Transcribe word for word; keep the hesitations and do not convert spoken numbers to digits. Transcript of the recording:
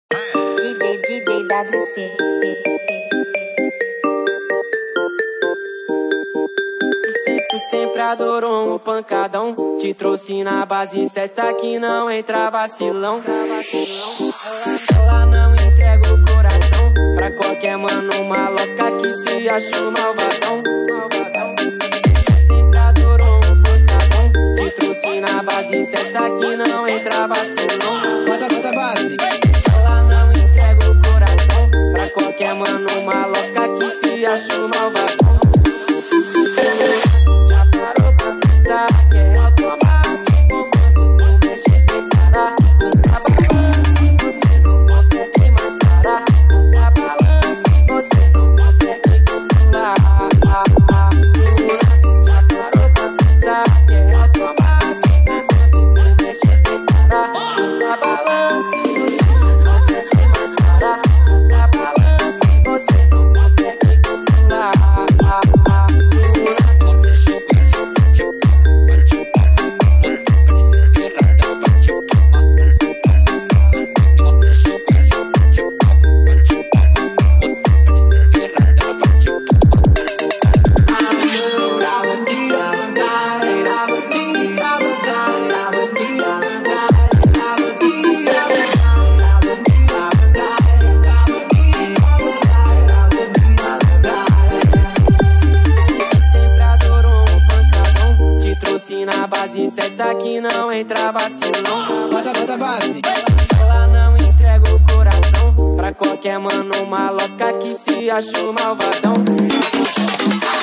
D J, D J W C. Tu sempre adorou um pancadão, te trouxe na base certa que não entra vacilão. Ela não entrega o coração pra qualquer mano maloca que se acha um malvadão. Tu sempre adorou um pancadão, te trouxe na base certa que não entra vacilão. Bota, bota base. Ela não entrega o coração pra qualquer mano maloca que se acha um malvadão. Já parou pra pensar que é automático quando tu mexe sem parar? Nunca balance, você não consegue mais parar. Nunca balance, você não consegue controlar. Já parou pra pensar que é automático quando tu mexe sem parar? Nunca balance, você não consegue mais parar. Nunca balance, você não consegue controlar. Na base certa que não entra vacilão. Bota, bota base. Ela não entrega o coração pra qualquer mano maloca que se acha um malvadão.